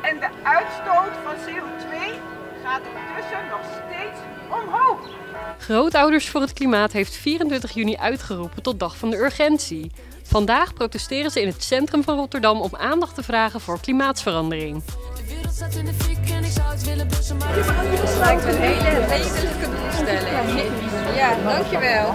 En de uitstoot van CO2 gaat intussen nog steeds omhoog. Grootouders voor het Klimaat heeft 24 juni uitgeroepen tot dag van de urgentie. Vandaag protesteren ze in het centrum van Rotterdam om aandacht te vragen voor klimaatsverandering. De wereld staat in de fik en ik zou het willen blussen, maar het lijkt een hele wezenlijke doelstelling. Ja, dankjewel.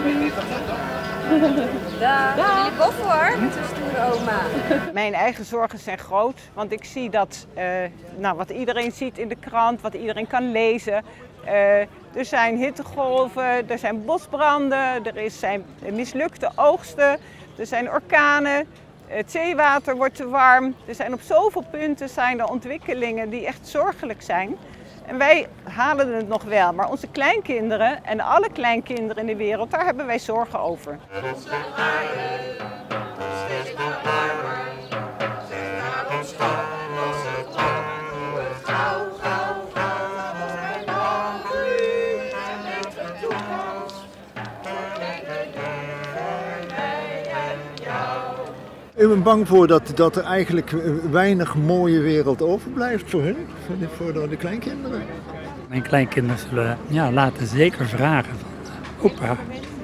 Dag. Jullie boffen hoor, met een stoere oma. Mijn eigen zorgen zijn groot, want ik zie dat, wat iedereen ziet in de krant, wat iedereen kan lezen. Er zijn hittegolven, er zijn bosbranden, zijn mislukte oogsten, er zijn orkanen, het zeewater wordt te warm. Er zijn op zoveel punten ontwikkelingen die echt zorgelijk zijn. En wij halen het nog wel, maar onze kleinkinderen en alle kleinkinderen in de wereld, daar hebben wij zorgen over. Ik ben bang voor dat er eigenlijk weinig mooie wereld overblijft voor hun, voor de kleinkinderen. Mijn kleinkinderen zullen laten zeker vragen van opa,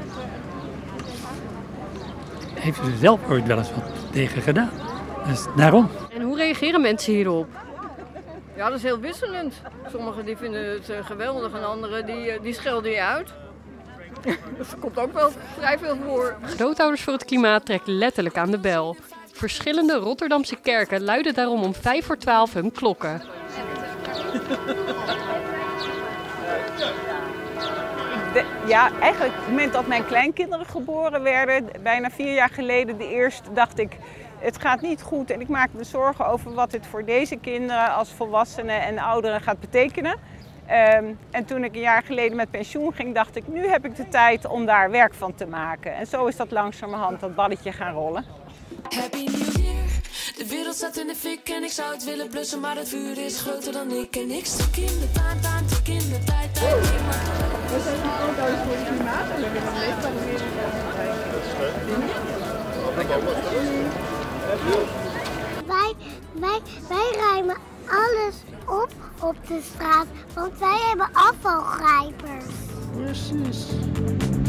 heeft u er zelf ooit wel eens wat tegen gedaan? Dus daarom. En hoe reageren mensen hierop? Ja, dat is heel wisselend. Sommigen die vinden het geweldig en anderen die schelden je uit. Dat komt ook wel vrij veel voor. Grootouders voor het Klimaat trekken letterlijk aan de bel. Verschillende Rotterdamse kerken luiden daarom om 11:55 hun klokken. Eigenlijk op het moment dat mijn kleinkinderen geboren werden, bijna 4 jaar geleden de eerste, dacht ik, het gaat niet goed en ik maak me zorgen over wat het voor deze kinderen als volwassenen en ouderen gaat betekenen. En toen ik een jaar geleden met pensioen ging, dacht ik, nu heb ik de tijd om daar werk van te maken. En zo is dat langzamerhand dat balletje gaan rollen. Happy New Year. De wereld staat in de fik en ik zou het willen blussen, maar het vuur is groter dan ik. En ik stuk in de taan, tik in de tijd. We zijn grootouders voor het klimaat en we willen een leefbare wereld. Wij ruimen alles op de straat, want wij hebben afvalgrijpers. Precies.